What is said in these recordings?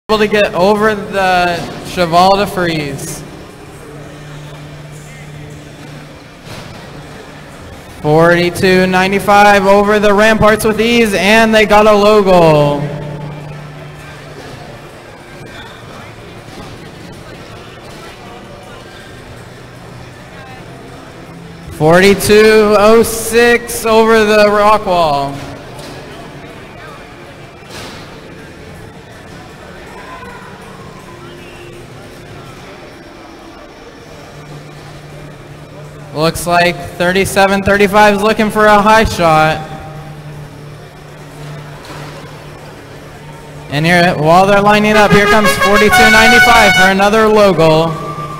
able to get over the Cheval de Frise. 42.95 over the Ramparts with ease, and they got a low goal. .42.06 over the rock wall. Looks like 37.35 is looking for a high shot. And here, while they're lining up, here comes 42.95 for another low goal.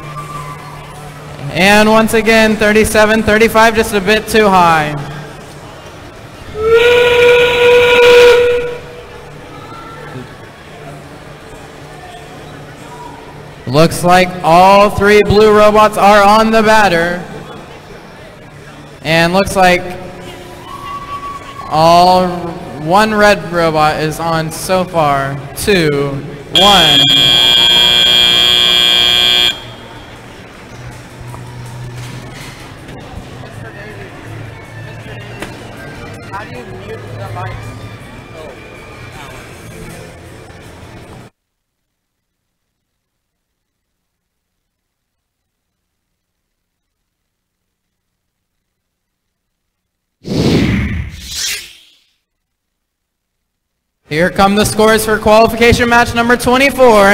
And once again, 37.35, just a bit too high. Looks like all three blue robots are on the batter. And looks like one red robot is on so far. 2, 1. How do you mute the mic? Here come the scores for qualification match number 24.